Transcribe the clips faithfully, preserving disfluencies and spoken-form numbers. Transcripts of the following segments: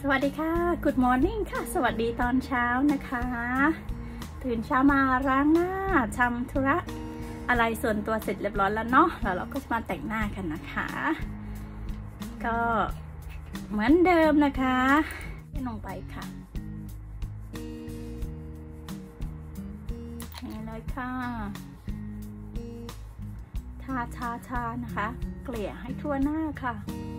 สวัสดีค่ะ Good morning ค่ะสวัสดีตอนเช้านะคะตื่นเช้ามาล้างหน้าทำธุระอะไรส่วนตัวเสร็จเรียบร้อยแล้วเนาะแล้วเราก็จะมาแต่งหน้ากันนะคะก็เหมือนเดิมนะคะลงไปค่ะนี่เลยค่ะทาทาทานะคะเกลี่ยให้ทั่วหน้าค่ะ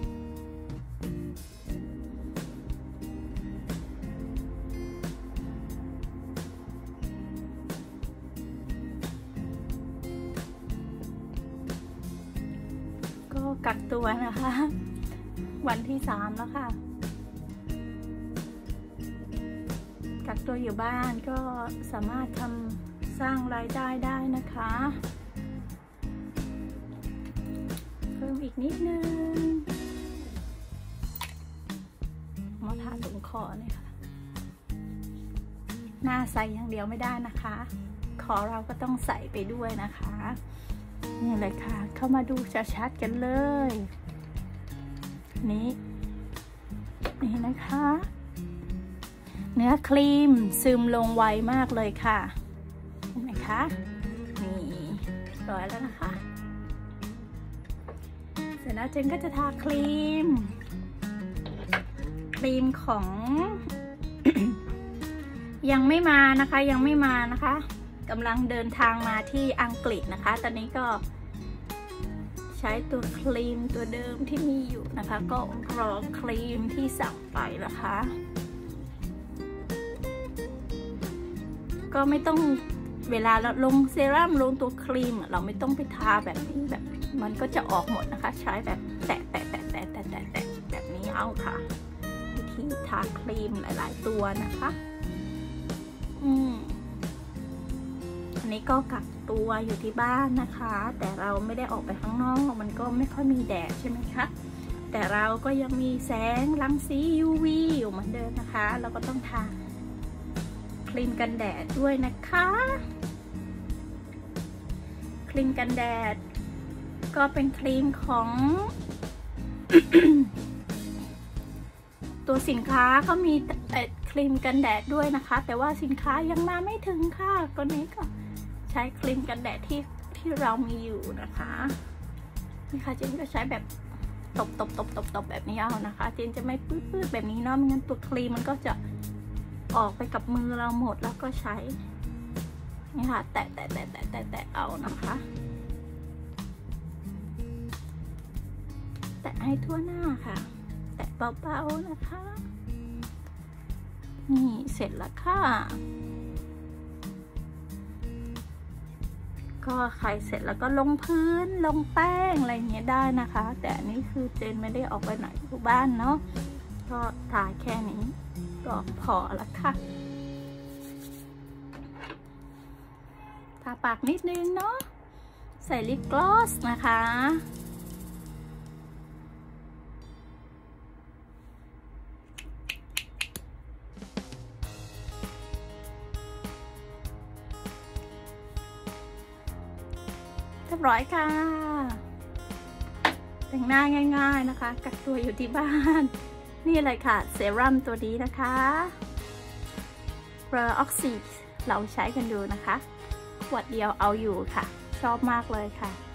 ก็กักตัวนะคะวันที่สามแล้วค่ะกักตัวอยู่บ้านก็สามารถทำสร้างรายได้ได้นะคะเพิ่มอีกนิดนึงมาทาตรงคอเนี่ยค่ะหน้าใส่อย่างเดียวไม่ได้นะคะคอเราก็ต้องใส่ไปด้วยนะคะนี่เลยค่ะเข้ามาดูชัดๆกันเลยนี่นี่นะคะเนื้อครีมซึมลงไวมากเลยค่ะเห็นไหมคะนี่ร้อยแล้วนะคะเสร็จแล้วเจนก็จะทาครีมครีมของ ยังไม่มานะคะยังไม่มานะคะกำลังเดินทางมาที่อังกฤษนะคะตอนนี้ก็ใช้ตัวครีมตัวเดิมที่มีอยู่นะคะก็รอครีมที่สั่งไปนะคะก็ไม่ต้องเวลาเราลงเซรั่มลงตัวครีมเราไม่ต้องไปทาแบบนี้แบบมันก็จะออกหมดนะคะใช้แบบแตะแตะแตะแตะแตะแตะแตะแบบนี้เอาค่ะวิธีทาครีมหลายๆตัวนะคะอืมอันนี้ก็กักตัวอยู่ที่บ้านนะคะแต่เราไม่ได้ออกไปข้างนอกมันก็ไม่ค่อยมีแดดใช่ไหมคะแต่เราก็ยังมีแสงรังสี ยู วี อยู่เหมือนเดิมนะคะเราก็ต้องทาครีมกันแดดด้วยนะคะครีมกันแดดก็เป็นครีมของ ตัวสินค้าเขามีครีมกันแดดด้วยนะคะแต่ว่าสินค้ายังมาไม่ถึงค่ะตัวนี้ก็ใช้ครีมกันแดดที่ที่เรามีอยู่นะคะนี่ค่ะเจนก็ใช้แบบตบตบตบตบตบแบบนี้เอานะคะเจนจะไม่ปื้ดปื้ดแบบนี้เนาะไม่งั้นตัวครีมมันก็จะออกไปกับมือเราหมดแล้วก็ใช้นี่ค่ะแตะแตะแตะแตะแตะแตะเอานะคะแตะให้ทั่วหน้าค่ะแตะเบาๆนะคะนี่เสร็จแล้วค่ะก็ใครเสร็จแล้วก็ลงพื้นลงแป้งอะไรเงี้ยได้นะคะแต่อันนี้คือเจนไม่ได้ออกไปไหนอยู่บ้านเนาะก็ทาแค่นี้ก็พอแล้วค่ะทาปากนิดนึงเนาะใส่ลิปกลอสนะคะเรียบร้อยค่ะแต่งหน้าง่ายๆนะคะกักตัวอยู่ที่บ้านนี่เลยค่ะเซรั่มตัวนี้นะคะเรอออกซิเราใช้กันดูนะคะขวดเดียวเอาอยู่ค่ะชอบมากเลยค่ะ